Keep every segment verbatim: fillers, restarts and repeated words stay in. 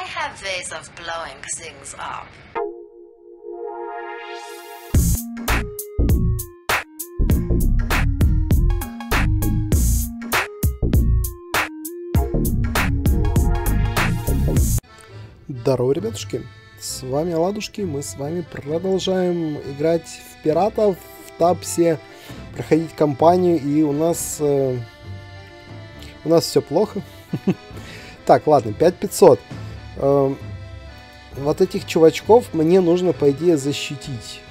have ways of blowing things up. Здорово, ребятушки, с вами Ладушки, мы с вами продолжаем играть в пиратов, в Тапсе, проходить кампанию, и у нас э, у нас все плохо. Так, ладно, пять тысяч пятьсот. Э, вот этих чувачков мне нужно, по идее, защитить.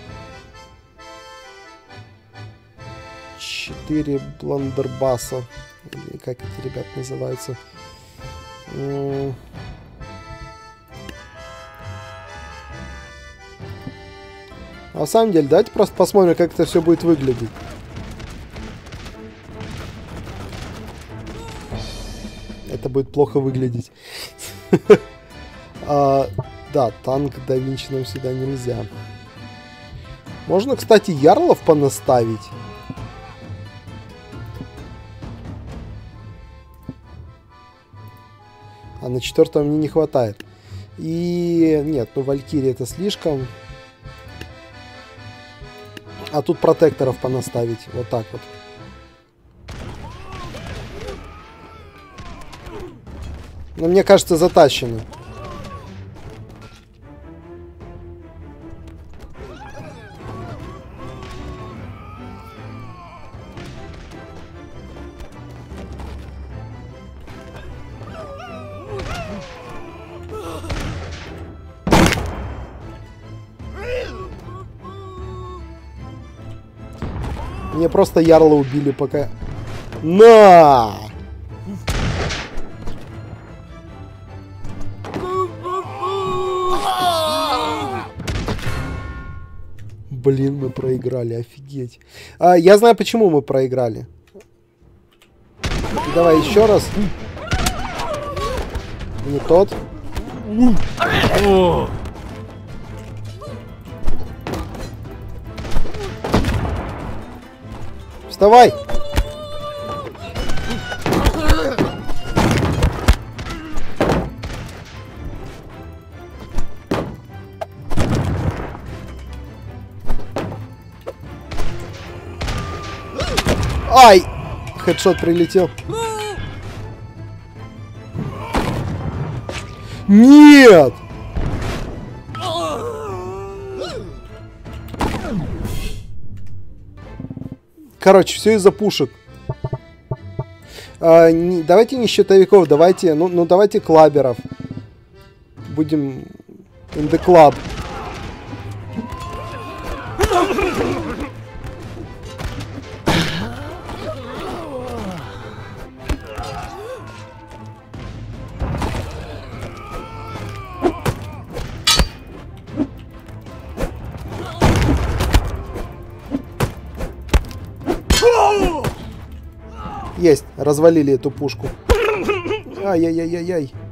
Четыре бландербаса, или как эти ребята называются. На самом деле, давайте просто посмотрим, как это все будет выглядеть. Это будет плохо выглядеть. а, да, танк да Винчи нам сюда нельзя. Можно, кстати, ярлов понаставить. А на четвертом мне не хватает. И нет, ну Валькирия это слишком. А тут протекторов понаставить. Вот так вот. Но мне кажется, затащено. Мне просто ярла убили пока. На! Блин, мы проиграли, офигеть. А, я знаю, почему мы проиграли. Давай еще раз. Не тот. Вставай! Ай! Хедшот прилетел. Нет! Короче, все из-за пушек. А, не, давайте не щитовиков, давайте, ну, ну давайте клаберов. Будем in the club. Есть, развалили эту пушку. Ай-яй-яй-яй-яй.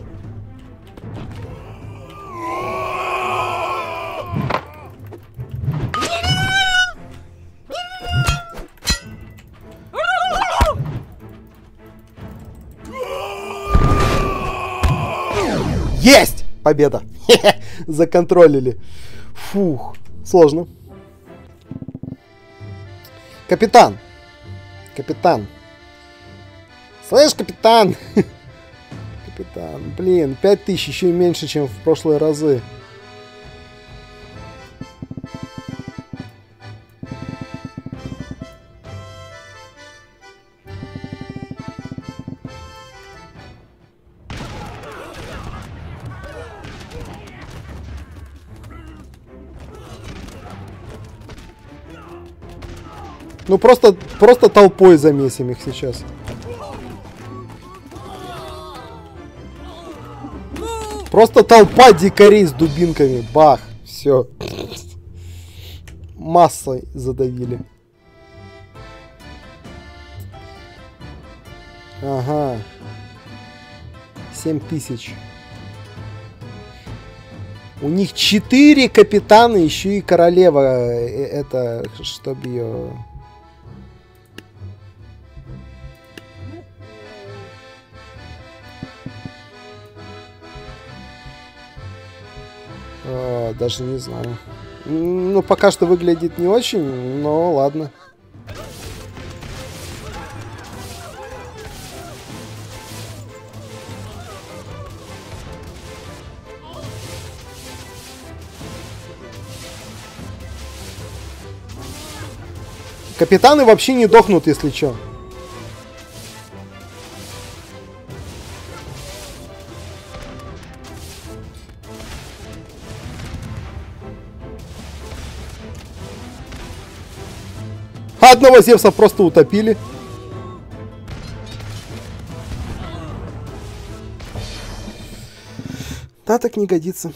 Есть! Победа! Законтролили. Фух, сложно. Капитан! Капитан! Слышь, капитан! Капитан, блин, пять тысяч, еще и меньше, чем в прошлые разы. Ну просто, просто толпой замесим их сейчас. Просто толпа дикарей с дубинками. Бах. Все. Массой задавили. Ага. семь тысяч. У них четыре капитана, еще и королева. Это, чтобы ее... О, даже не знаю. Ну, пока что выглядит не очень, но ладно. Капитаны вообще не дохнут, если чё. Одного Зевса просто утопили. Да, так не годится.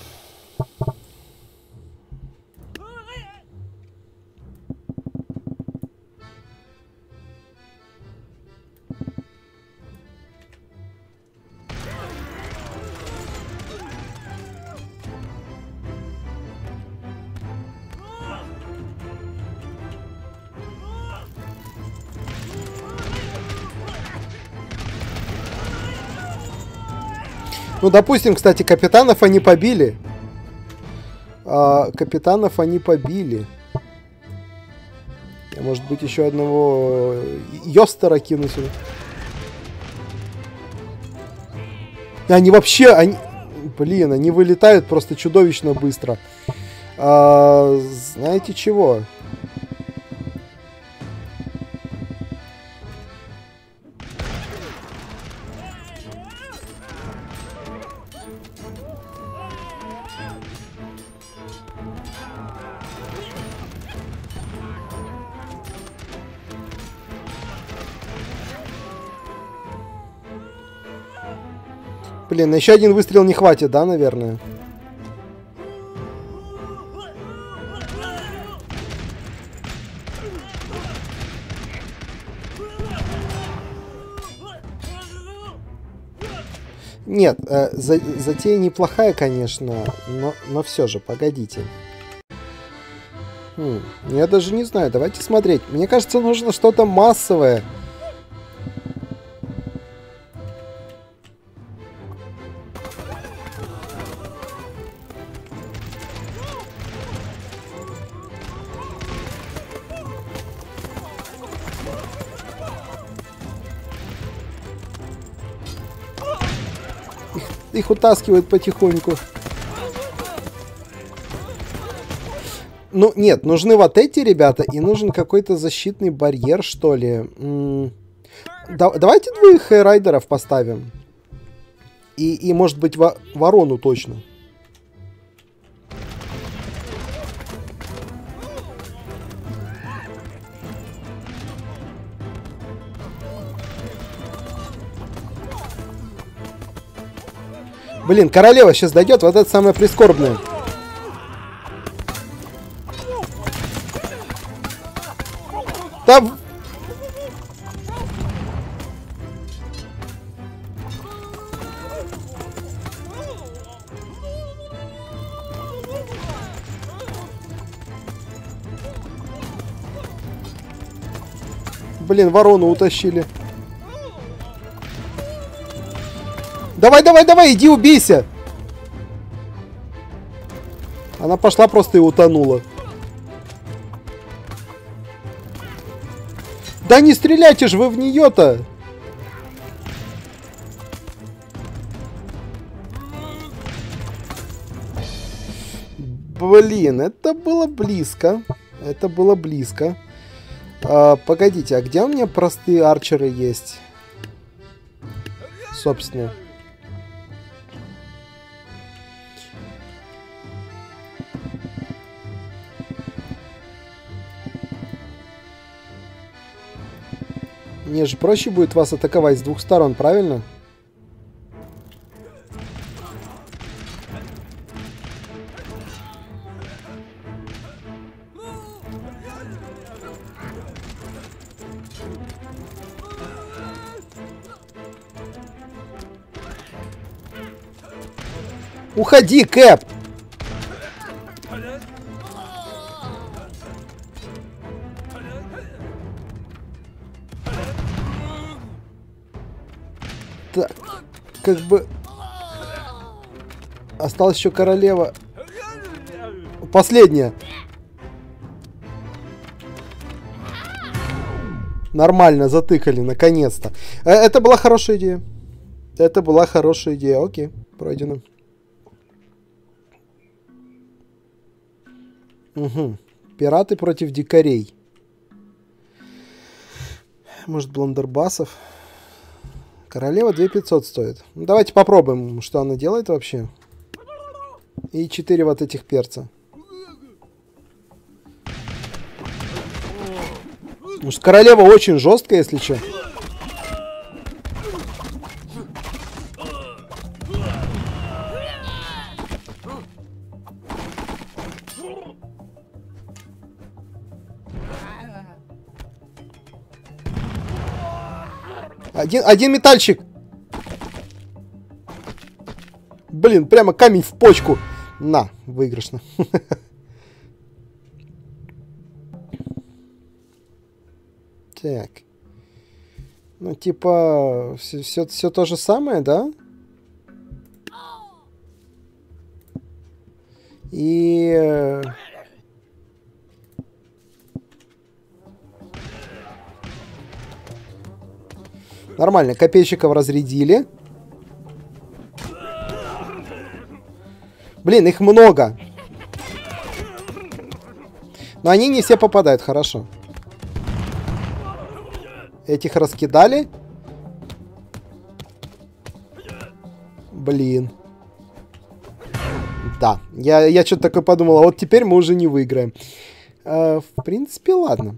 Ну, допустим, кстати, капитанов они побили. А, капитанов они побили. Я, может быть, еще одного Йостера кину сюда. Они вообще... Они... Блин, они вылетают просто чудовищно быстро. А, знаете чего? Блин, на еще один выстрел не хватит, да, наверное? Нет, э, за, затея неплохая, конечно, но, но все же, погодите. Хм, я даже не знаю, давайте смотреть. Мне кажется, нужно что-то массовое. Их утаскивают потихоньку. Ну, нет, нужны вот эти ребята, и нужен какой-то защитный барьер, что ли. М-м- да- давайте двоих райдеров поставим. И, и может быть, во- ворону точно. Блин, королева сейчас дойдет, вот это самое прискорбное. Там... Блин, ворону утащили. Давай, давай, давай, иди убейся. Она пошла просто и утонула. Да не стреляйте же вы в нее-то. Блин, это было близко. Это было близко. А, погодите, а где у меня простые арчеры есть? Собственно. Мне же проще будет вас атаковать с двух сторон, правильно? Уходи, Кэп! Так, как бы... Осталась еще королева. Последняя. Нормально, затыкали, наконец-то. Это была хорошая идея. Это была хорошая идея. Окей, пройдено. Угу. Пираты против дикарей. Может, бландербасов? Королева две тысячи пятьсот стоит. Ну, давайте попробуем, что она делает вообще. И четыре вот этих перца. Может, королева очень жесткая, если что. Один, один метальчик. Блин, прямо камень в почку. На, выигрышно. Так. Ну, типа, все, все, все то же самое, да? И... Нормально, копейщиков разрядили. Блин, их много. Но они не все попадают, хорошо. Этих раскидали. Блин. Да, я, я что-то такое подумал, а вот теперь мы уже не выиграем. Э, в принципе, ладно.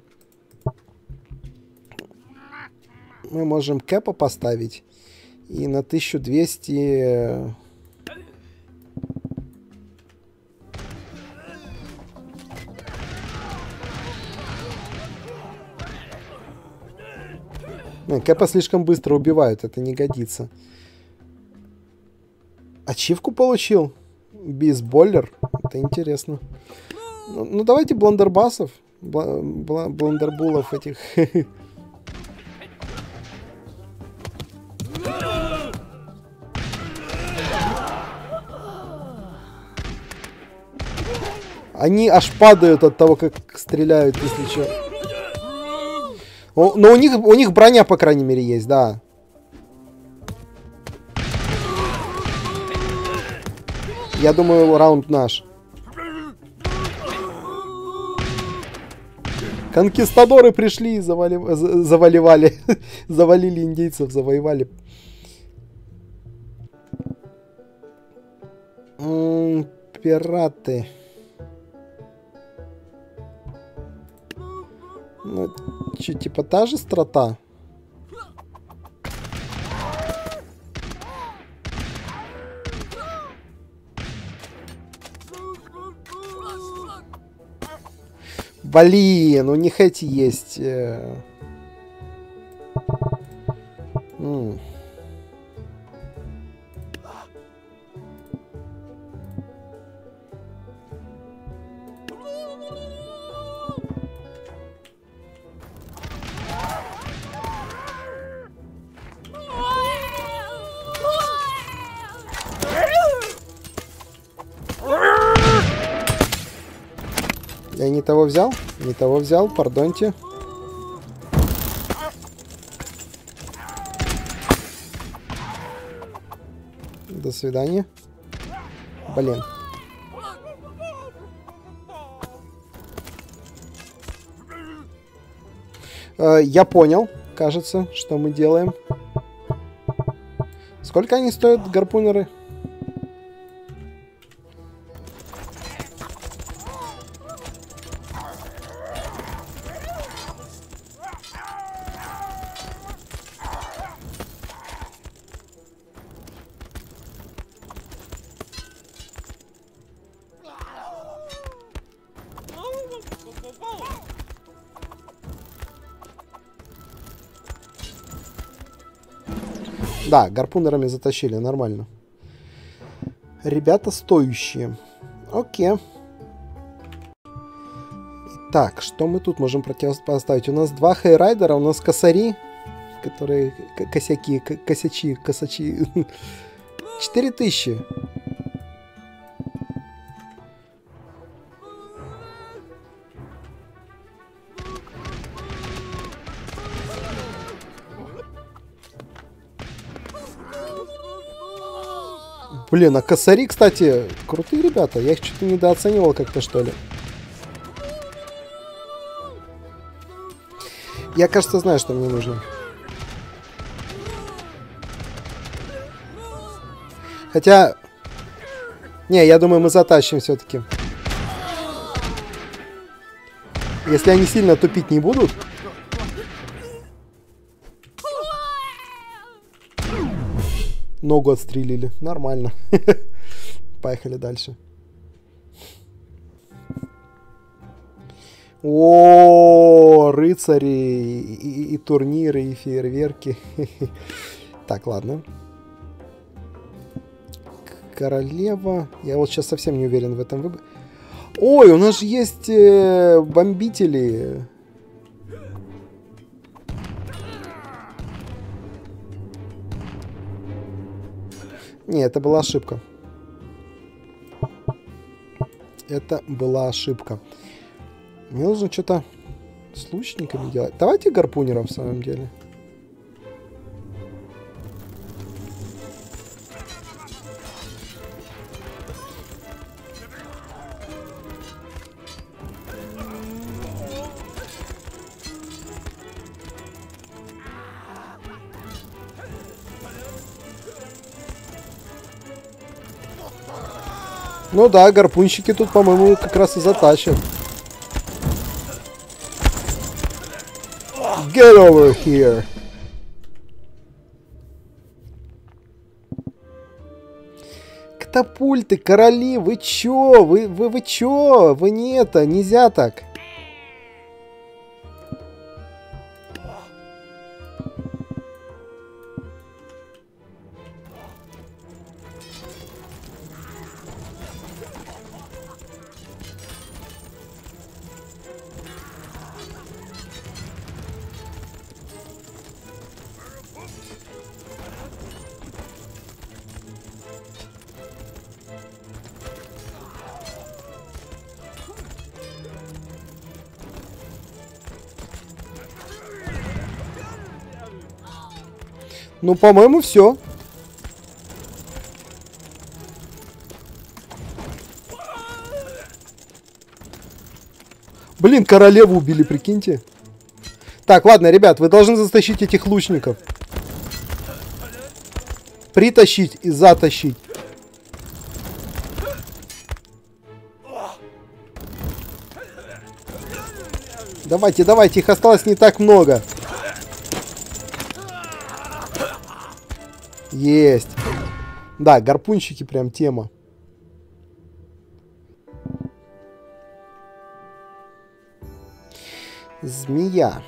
Мы можем кэпа поставить. И на тысячу двести... Кэпа слишком быстро убивают, это не годится. Ачивку получил? Бейсболлер? Это интересно. Ну, ну давайте бландербасов. Бла бла бландербулов этих. Они аж падают от того, как стреляют, если что. О, но у них, у них броня, по крайней мере, есть, да. Я думаю, раунд наш. Конкистадоры пришли и завали, заваливали. Завалили индейцев, завоевали. М-м, пираты. Ну, че, типа та же страта? Блин, у них эти есть. Э... М. Я не того взял? Не того взял, пардоньте. До свидания. Блин. Э, я понял, кажется, что мы делаем. Сколько они стоят, гарпунеры? Да, гарпунерами затащили, нормально. Ребята стоящие. Окей. Так, что мы тут можем противопоставить? У нас два хейрайдера, у нас косари, которые косяки, косячи, косачи. Четыре тысячи. Блин, а косари, кстати, крутые ребята. Я их что-то недооценивал как-то, что ли. Я, кажется, знаю, что мне нужно. Хотя... Не, я думаю, мы затащим все-таки. Если они сильно тупить не будут... Ногу отстрелили. Нормально. Поехали дальше. О, рыцари, и, и, и турниры, и фейерверки. Так, ладно. Королева. Я вот сейчас совсем не уверен в этом выборе. Ой, у нас же есть э, бомбители. Не, это была ошибка. Это была ошибка. Мне нужно что-то с лучниками делать. Давайте гарпунеров в самом деле. Ну да, гарпунщики тут, по-моему, как раз и затащат. Get over here. Катапульты, короли, вы чё? Вы, вы, вы чё? Вы не это, нельзя так. Ну, по-моему, все. Блин, королеву убили, прикиньте. Так, ладно, ребят, вы должны затащить этих лучников. Притащить и затащить. Давайте, давайте, их осталось не так много. Есть. Да, гарпунщики прям тема. Змея.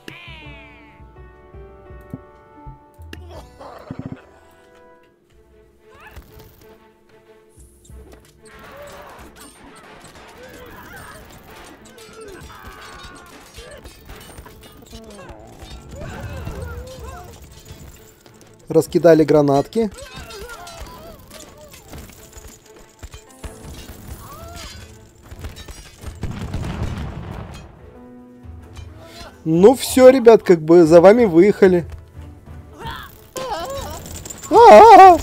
Раскидали гранатки. Ну все, ребят, как бы за вами выехали. А-а-а!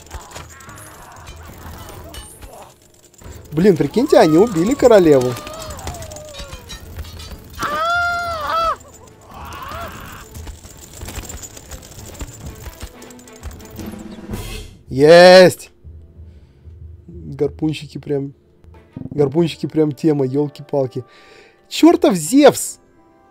Блин, прикиньте, они убили королеву. Есть! Гарпунщики прям... Гарпунщики прям тема, елки-палки. Чертов Зевс!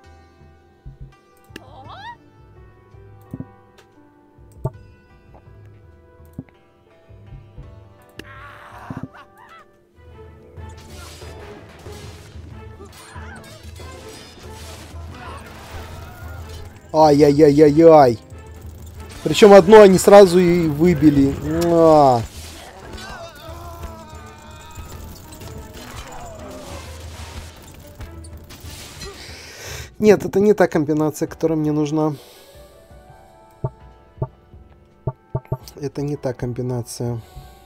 Ай-яй-яй-яй-яй. Причем одно они сразу и выбили. А. Нет, это не та комбинация, которая мне нужна. Это не та комбинация.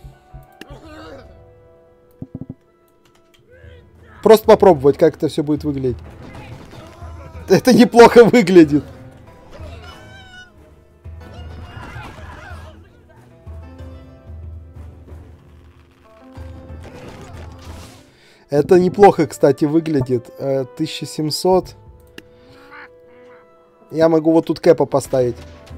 Просто попробовать, как это все будет выглядеть. Это неплохо выглядит. Это неплохо, кстати, выглядит. тысяча семьсот. Я могу вот тут кэпа поставить.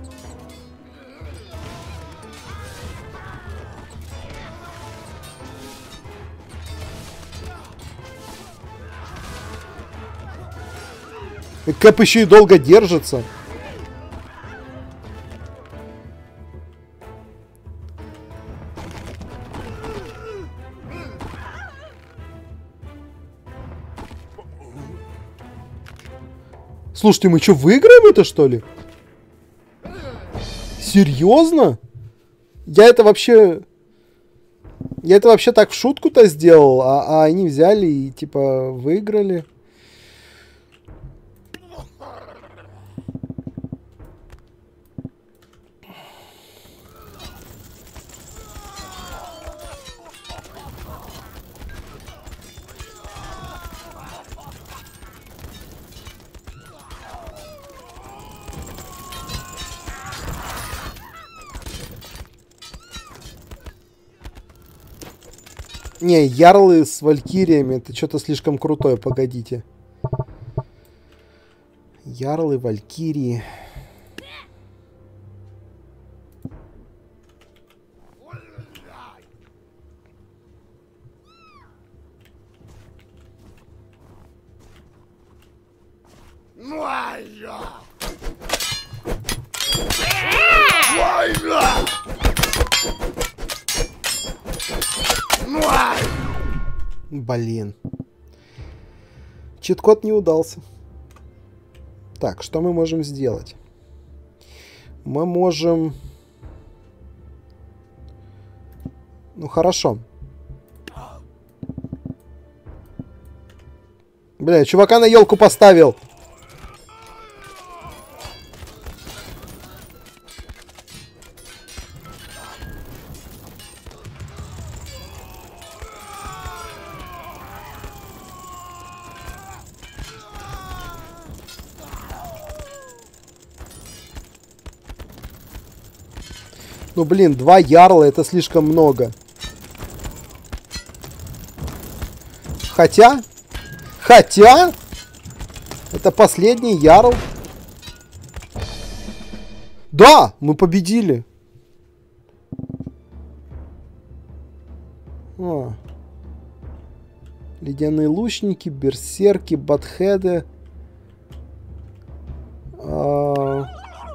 И кэп еще и долго держится. Слушайте, мы что, выиграем это, что ли? Серьезно? Я это вообще... Я это вообще так в шутку-то сделал, а, а они взяли и, типа, выиграли. Не, ярлы с валькириями, это что-то слишком крутое, погодите. Ярлы, валькирии. Блин. Чит-код не удался. Так, что мы можем сделать? Мы можем... Ну, хорошо. Бля, чувака на елку поставил. Ну, блин, два ярла это слишком много. Хотя... Хотя... Это последний ярл. Да, мы победили. О. Ледяные лучники, берсерки, батхеды. А...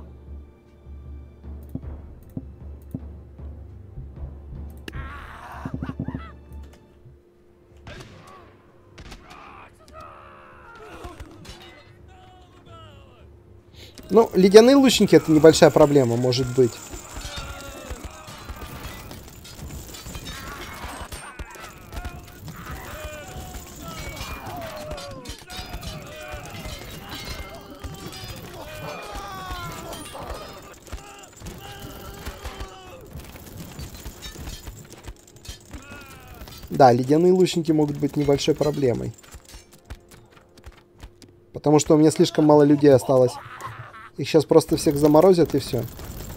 Ну, ледяные лучники это небольшая проблема, может быть. Да, ледяные лучники могут быть небольшой проблемой. Потому что у меня слишком мало людей осталось. Их сейчас просто всех заморозят и все.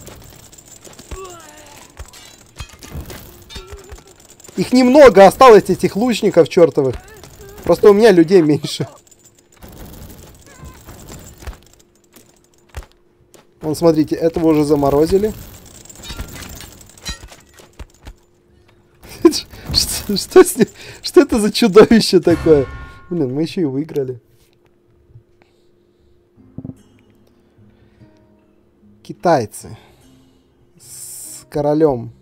Их немного осталось, этих лучников чертовых. Просто у меня людей меньше. Вон, смотрите, этого уже заморозили. Что с ним? Что это за чудовище такое? Блин, мы еще и выиграли. Китайцы с королем.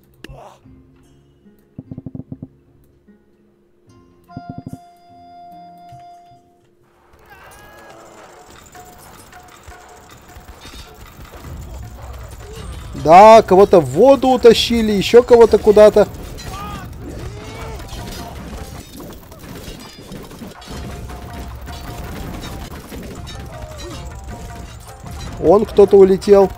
Да, кого-то в воду утащили, еще кого-то куда-то. Он кто-то улетел.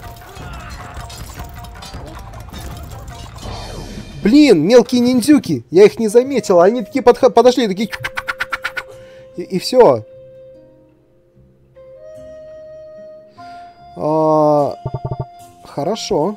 Блин, мелкие ниндзюки. Я их не заметил. Они такие подход... подошли, такие... И, и все. А... Хорошо.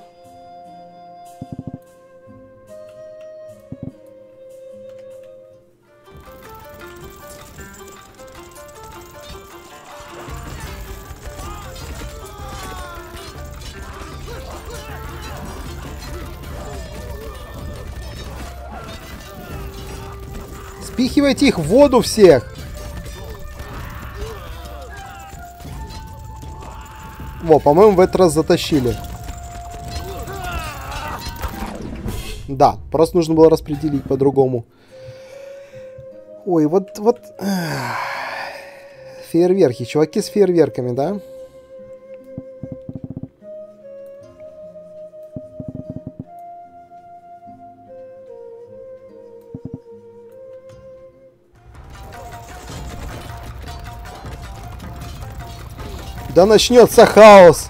Спихивайте их в воду всех. Во, по-моему, в этот раз затащили. Да, просто нужно было распределить по-другому. Ой, вот, вот... Фейерверки. Чуваки с фейерверками, да? Да начнется хаос.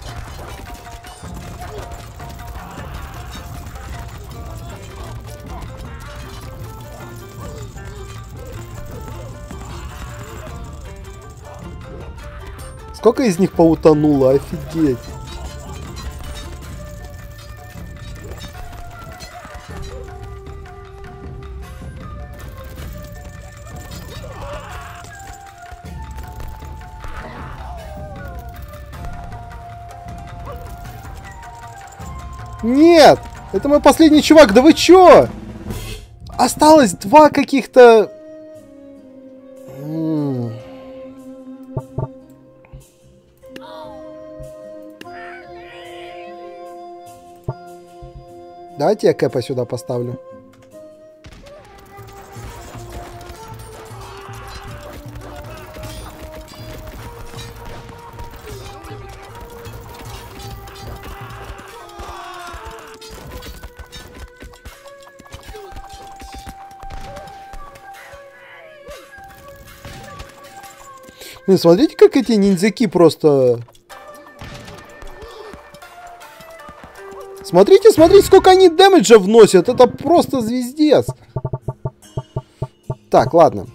Сколько из них поутонуло? Офигеть. Нет! Это мой последний чувак, да вы чё? Осталось два каких-то... Давайте я Кэпа сюда поставлю. Ну, смотрите, как эти ниндзяки просто... Смотрите, смотрите, сколько они дэмэджа вносят. Это просто звездец. Так, ладно.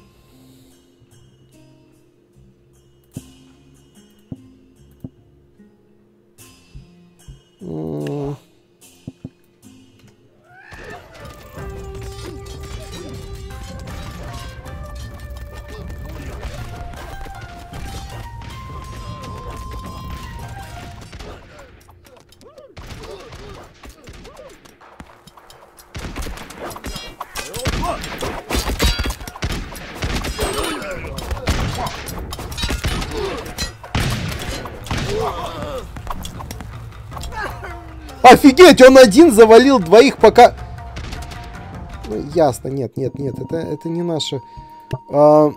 Офигеть, он один завалил двоих, пока... Ну, ясно, нет, нет, нет, это, это не наше. А...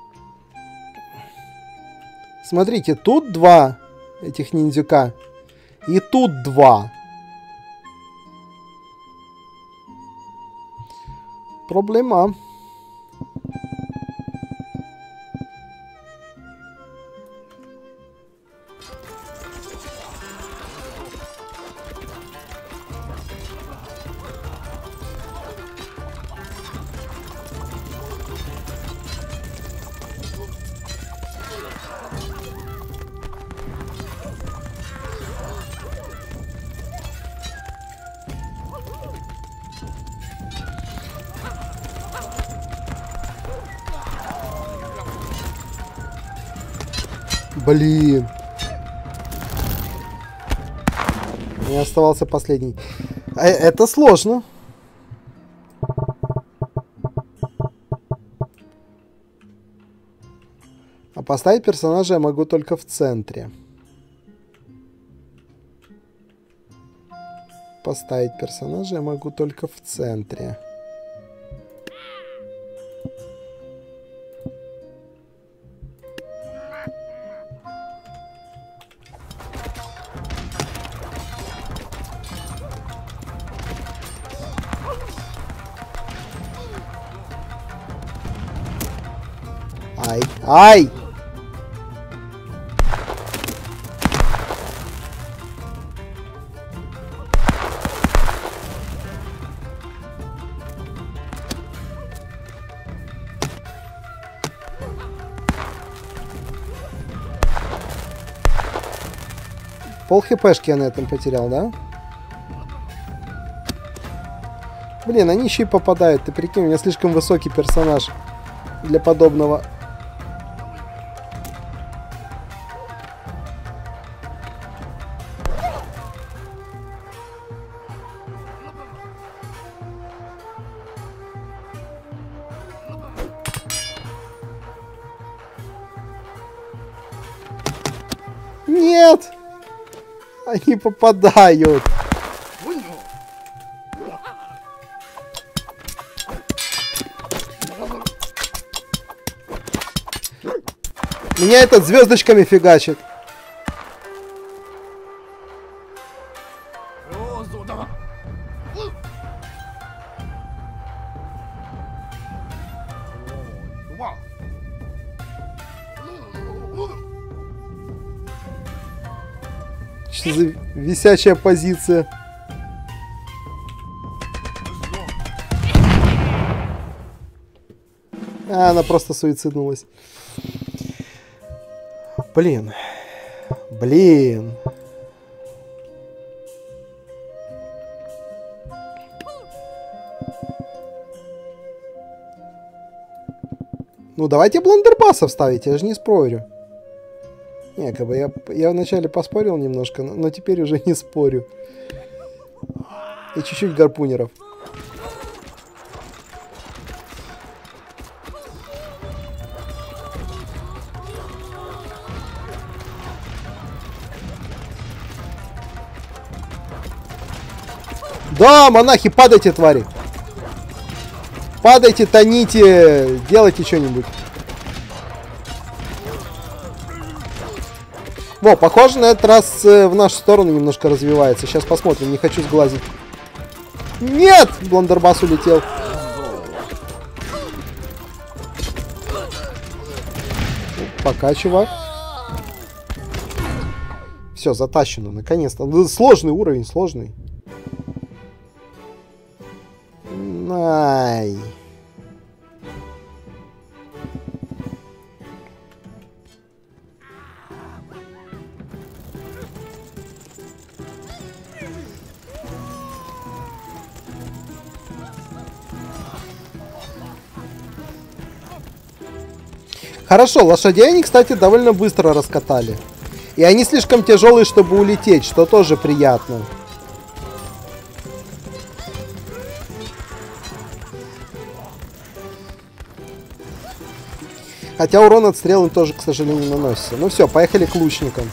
Смотрите, тут два этих ниндзюка. И тут два. Проблема. Блин. Не оставался последний. А это сложно. А поставить персонажа я могу только в центре. Поставить персонажа я могу только в центре. Ай, ай! Пол хпшки я на этом потерял, да? Блин, они еще и попадают. Ты прикинь, у меня слишком высокий персонаж для подобного. Нет! Они попадают. Меня этот звездочками фигачит. Что за висячая позиция? А, она просто суициднулась. Блин. Блин. Ну, давайте бландербаса вставить, я же не спорю. Не, как бы я, я вначале поспорил немножко, но, но теперь уже не спорю. И чуть-чуть гарпунеров. Да, монахи, падайте, твари. Падайте, тоните, делайте что-нибудь. Во, похоже, на этот раз э, в нашу сторону немножко развивается. Сейчас посмотрим, не хочу сглазить. Нет! Бландербас улетел. Пока, чувак. Все, затащено, наконец-то. Сложный уровень, сложный. Ай. Хорошо, лошадей они, кстати, довольно быстро раскатали. И они слишком тяжелые, чтобы улететь, что тоже приятно. Хотя урон от стрелы тоже, к сожалению, наносится. Ну все, поехали к лучникам.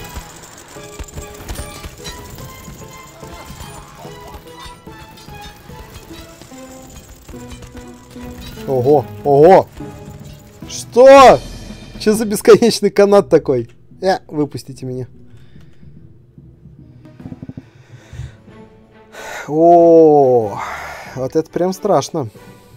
Ого, ого! Что? Что за бесконечный канат такой? Э, выпустите меня. О, вот это прям страшно.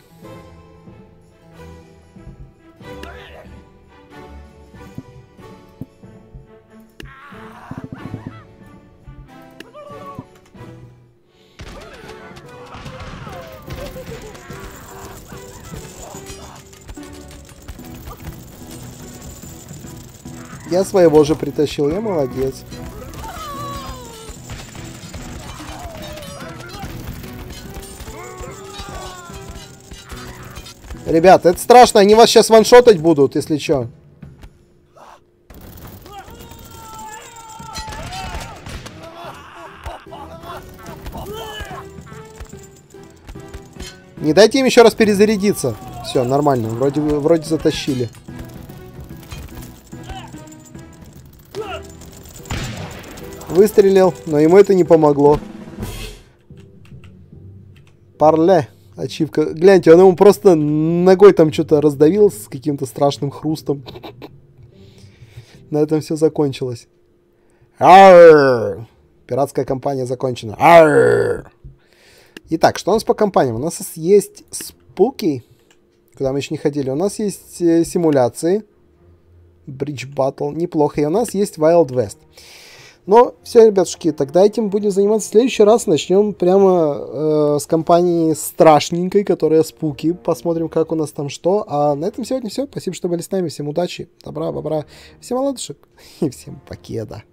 Я своего же притащил, я молодец. Ребят, это страшно, они вас сейчас ваншотать будут, если что. Не дайте им еще раз перезарядиться. Все, нормально, вроде, вроде затащили. Выстрелил, но ему это не помогло. Парле, ачивка. Гляньте, он ему просто ногой там что-то раздавил с каким-то страшным хрустом. На этом все закончилось. Арррр! Пиратская кампания закончена. Арррр! Итак, что у нас по компаниям? У нас есть спуки, куда мы еще не ходили. У нас есть э, симуляции. Bridge Battle, неплохо. И у нас есть Wild West. Но все, ребятушки, тогда этим будем заниматься в следующий раз. Начнем прямо э, с компании страшненькой, которая спуки. Посмотрим, как у нас там что. А на этом сегодня все. Спасибо, что были с нами. Всем удачи, добра, бобра. Всем ладушек и всем покеда.